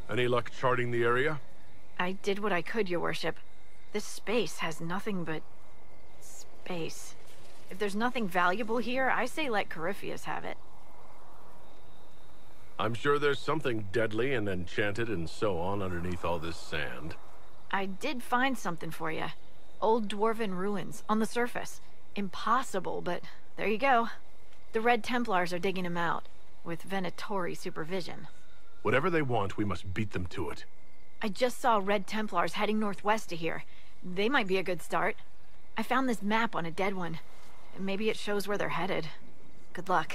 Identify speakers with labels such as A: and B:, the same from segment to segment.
A: Any luck charting the area?
B: I did what I could, your worship. This space has nothing but... space. If there's nothing valuable here, I say let Corypheus have it.
A: I'm sure there's something deadly and enchanted and so on underneath all this sand.
B: I did find something for you. Old dwarven ruins, on the surface. Impossible, but there you go. The Red Templars are digging them out, with Venatori supervision.
A: Whatever they want, we must beat them to it.
B: I just saw Red Templars heading northwest to here. They might be a good start. I found this map on a dead one. Maybe it shows where they're headed. Good luck.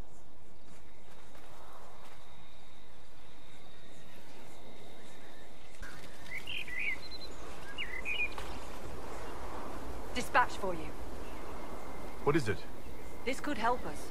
C: Dispatch for you.
A: What is it?
C: This could help us.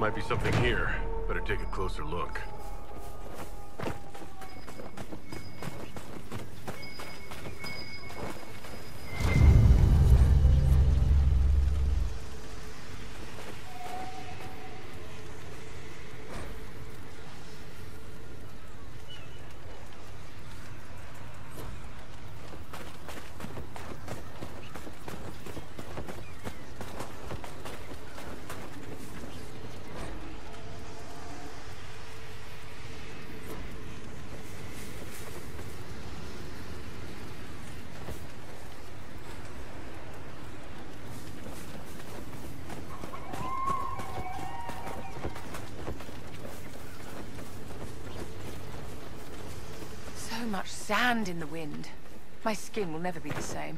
A: Might be something here. Better take a closer look.
D: So much sand in the wind. My skin will never be the same.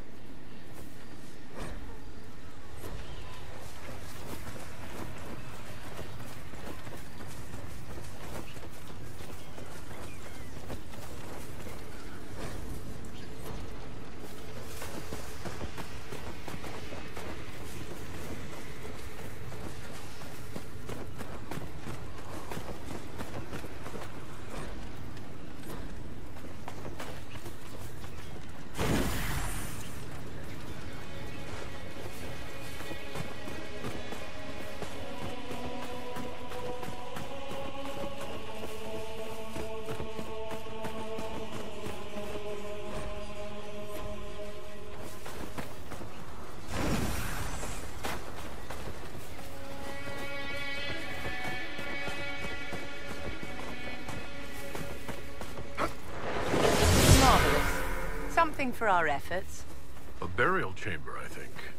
D: Something for our efforts.
A: A burial chamber, I think.